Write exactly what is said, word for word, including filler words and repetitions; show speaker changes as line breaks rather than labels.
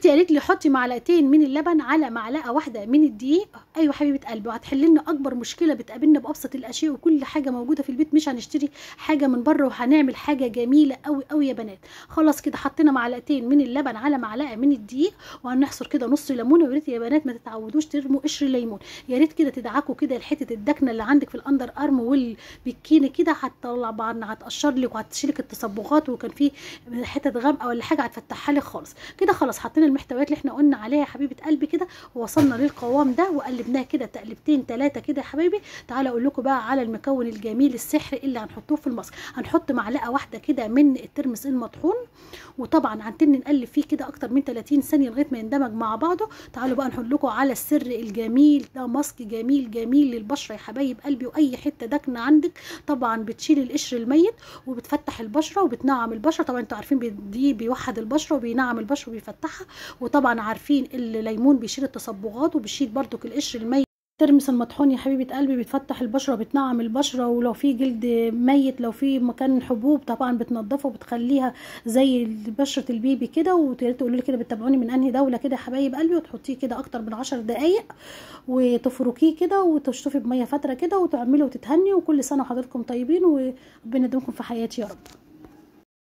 بنتي قالت لي حطي معلقتين من اللبن على معلقه واحده من الدقيق. ايوه حبيبه قلبي، وهتحل لنا اكبر مشكله بتقابلنا بابسط الاشياء، وكل حاجه موجوده في البيت، مش هنشتري حاجه من بره، وهنعمل حاجه جميله قوي قوي يا بنات. خلاص كده حطينا معلقتين من اللبن على معلقه من الدقيق، وهنحصر كده نص ليمونه. ويا ريت يا بنات ما تتعودوش ترموا قشر الليمون، يا ريت كده تدعكوا كده حته الدكنه اللي عندك في الاندر ارم والبكينه كده، هتطلع بعض، هتقشر لك وهتشيلك التصبغات، وكان في حته غامقه ولا حاجه هتفتحها لك خالص. كده خلاص حطينا المحتويات اللي احنا قلنا عليها يا حبيبه قلبي كده، ووصلنا للقوام ده، وقلبناها كده تقلبتين ثلاثه كده يا حبايبي. تعالى اقول لكم بقى على المكون الجميل السحري اللي هنحطوه في الماسك. هنحط معلقه واحده كده من الترمس المطحون، وطبعا هنتني نقلب فيه كده اكتر من ثلاثين ثانيه لغايه ما يندمج مع بعضه. تعالوا بقى نقول لكم على السر الجميل ده، ماسك جميل جميل للبشره يا حبايب قلبي، واي حته داكنه عندك طبعا بتشيل القشر الميت، وبتفتح البشره وبتنعم البشره. طبعا انتوا عارفين دي بيوحد البشره وبينعم البشره وبيفتحها، وطبعا عارفين الليمون بيشيل التصبغات وبيشيل برضو القشر الميت. ترمس المطحون يا حبيبه قلبي بتفتح البشره، بتنعم البشره، ولو في جلد ميت، لو في مكان حبوب طبعا بتنضفه وبتخليها زي بشره البيبي كده. وتقولوا لي كده بتتابعوني من انهي دوله كده يا حبايب قلبي. وتحطيه كده اكتر من عشر دقائق، وتفركيه كده، وتشطفي بميه فتره كده، وتعملي وتتهني. وكل سنه وحضراتكم طيبين، وربنا يديمكم في حياتي يا رب.